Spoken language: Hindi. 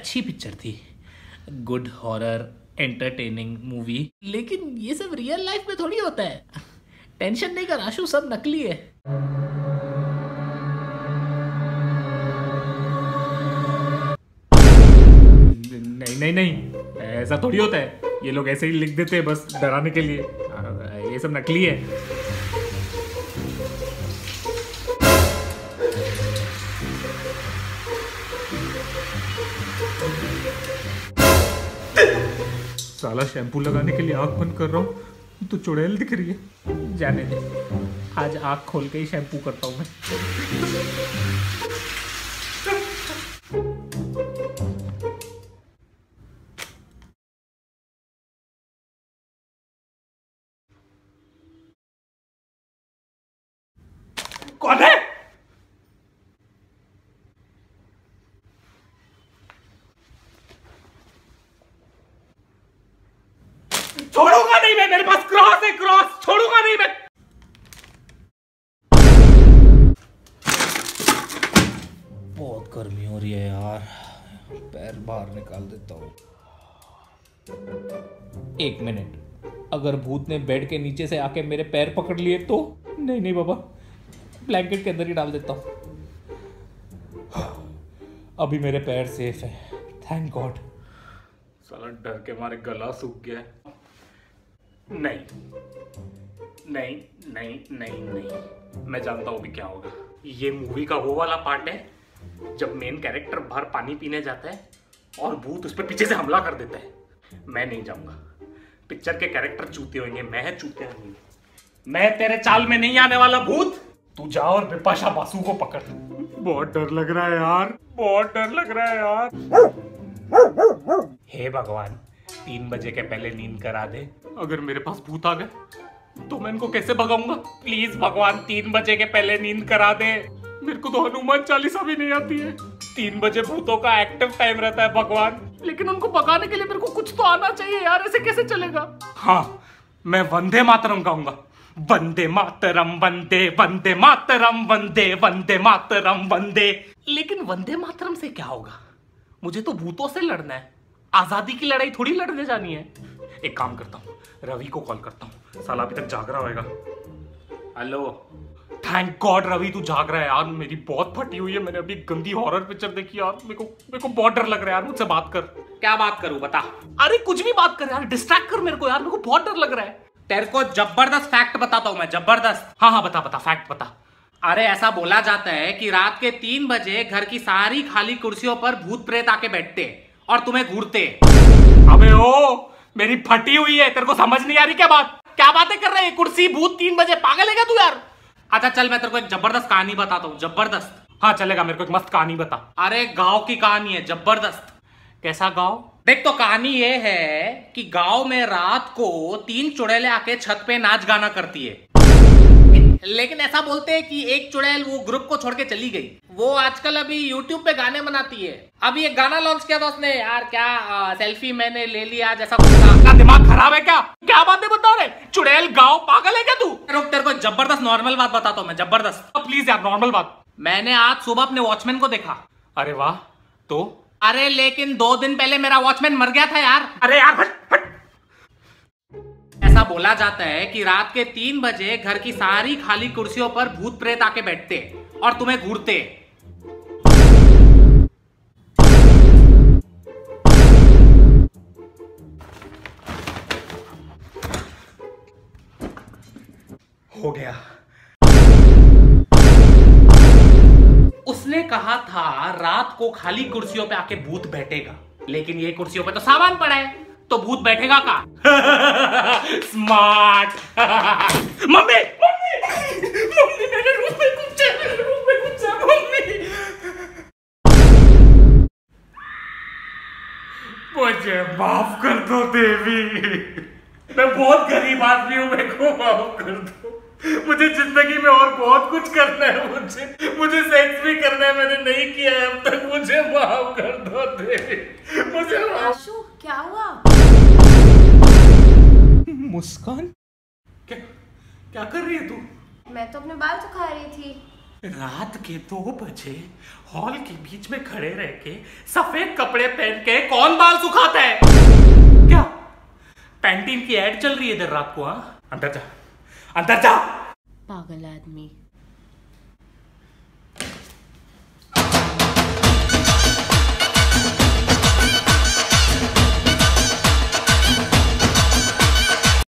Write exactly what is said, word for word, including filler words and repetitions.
अच्छी पिक्चर थी, गुड हॉरर एंटरटेनिंग मूवी। लेकिन ये सब रियल लाइफ में थोड़ी होता है। टेंशन नहीं कर आशु, सब नकली है। नहीं नहीं नहीं, ऐसा थोड़ी होता है। ये लोग ऐसे ही लिख देते हैं बस डराने के लिए। ये सब नकली है। साला शैम्पू लगाने के लिए आंख बंद कर रहा हूँ तो चुड़ैल दिख रही है। जाने दे, आज आंख खोल के ही शैम्पू करता हूँ मैं। कौन है? छोड़ूंगा नहीं मैं, मेरे पास क्रॉस है, क्रॉस छोड़ूंगा नहीं मैं। बहुत गर्मी हो रही है यार, पैर बाहर निकाल देता हूँ। एक मिनट, अगर भूत ने बेड के नीचे से आके मेरे पैर पकड़ लिए तो? नहीं नहीं बाबा, ब्लैंकेट के अंदर ही डाल देता हूँ। अभी मेरे पैर सेफ है, थैंक गॉड। साला डर के मारे गला सूख गया। नहीं नहीं नहीं नहीं नहीं, मैं जानता हूँ अभी क्या होगा। ये मूवी का वो वाला पार्ट है जब मेन कैरेक्टर बाहर पानी पीने जाता है और भूत उस पर पीछे से हमला कर देता है। मैं नहीं जाऊंगा, पिक्चर के कैरेक्टर चूते होंगे, मैं चूते नहीं। मैं तेरे चाल में नहीं आने वाला भूत। तू जा और बिपाशा बासु को पकड़। बहुत डर लग रहा है यार, बहुत डर लग रहा है यार। हे भगवान, तीन बजे के पहले नींद करा दे। अगर मेरे पास भूत आ गए तो मैं इनको कैसे भगाऊंगा? प्लीज भगवान, तीन बजे के पहले नींद करा दे। मेरे को तो हनुमान चालीसा भी नहीं आती है। तीन बजे भूतों का एक्टिव टाइम रहता है भगवान, लेकिन उनको भगाने के लिए मेरे को कुछ तो आना चाहिए यार, ऐसे कैसे चलेगा? हाँ, मैं वंदे मातरम गाऊंगा। वंदे मातरम वंदे, वंदे मातरम वंदे, वंदे मातरम वंदे। लेकिन वंदे मातरम से क्या होगा? मुझे तो भूतों से लड़ना है, आजादी की लड़ाई थोड़ी लड़ने जानी है। एक काम करता हूँ, रवि को कॉल करता हूँ, साला अभी तक जाग रहा होगा। हेलो, थैंक गॉड रवि तू जाग रहा है यार। मेरी बहुत फटी हुई है, मैंने अभी गंदी हॉरर पिक्चर देखी यार। मेरे को मेरे को बहुत डर लग रहा है यार, मुझसे बात कर। क्या बात करूं बता? अरे कुछ भी बात कर यार, डिस्ट्रैक्ट कर मेरे को यार, मेरे को बहुत डर लग रहा है। तेरे को जबरदस्त फैक्ट बताता हूँ मैं, जबरदस्त। हाँ हाँ बता बता, फैक्ट बता। अरे ऐसा बोला जाता है कि रात के तीन बजे घर की सारी खाली कुर्सियों पर भूत प्रेत आके बैठते और तुम्हें घूरते। अबे ओ, मेरी फटी हुई है, तेरे को समझ नहीं आ रही क्या बात? क्या बातें कर रहे हैं? कुर्सी, भूत, तीन बजे, पागल है क्या तू यार? अच्छा चल, मैं तेरे को एक जबरदस्त कहानी बताता हूँ, जबरदस्त। हाँ चलेगा, मेरे को एक मस्त कहानी बता। अरे गांव की कहानी है, जबरदस्त। कैसा गांव? देख तो कहानी ये है कि गांव में रात को तीन चुड़ैलें आके छत पे नाच गाना करती है। लेकिन ऐसा बोलते हैं कि एक चुड़ैल वो ग्रुप को छोड़ के चली गई। वो आजकल अभी यूट्यूब पे गाने बनाती है। अभी एक गाना लॉन्च किया था उसने यार, क्या आ, सेल्फी मैंने ले लिया जैसा कुछ था। क्या दिमाग खराब है क्या? क्या बातें बता रहे? चुड़ैल गाँव, पागल है क्या तू? रुक, तेरे को जबरदस्त नॉर्मल बात बताता हूँ मैं, जबरदस्त। प्लीज यार नॉर्मल बात। मैंने आज सुबह अपने वॉचमैन को देखा। अरे वाह, तो? अरे लेकिन दो दिन पहले मेरा वॉचमैन मर गया था यार। अरे यार हट हट। ऐसा बोला जाता है कि रात के तीन बजे घर की सारी खाली कुर्सियों पर भूत प्रेत आके बैठते और तुम्हें घूरते। हो गया। उसने कहा था रात को खाली कुर्सियों पे आके भूत बैठेगा, लेकिन ये कुर्सियों पे तो सामान पड़ा है, तो भूत बैठेगा कहाँ? स्मार्ट। मम्मी मम्मी मम्मी, मेरे रूम में कुछ है, मेरे रूम में कुछ है मम्मी। मुझे माफ कर दो देवी, मैं बहुत गरीब आदमी हूँ, मेरे को माफ कर दो। मुझे जिंदगी में और बहुत कुछ करना है, मुझे मुझे सेक्स भी करना है, मैंने नहीं किया है अब तक, मुझे माफ कर दो देवी, मुझे माफ। आशु क्या हुआ? मुस्कान, क्या क्या कर रही है तू? मैं तो अपने बाल सुखा रही थी। रात के दो बजे हॉल के बीच में खड़े रह के सफेद कपड़े पहन के कौन बाल सुखाता है? क्या पैंटीन की एड चल रही है इधर रात को? हाँ, अंदर जा, अंदर जा। पागल आदमी।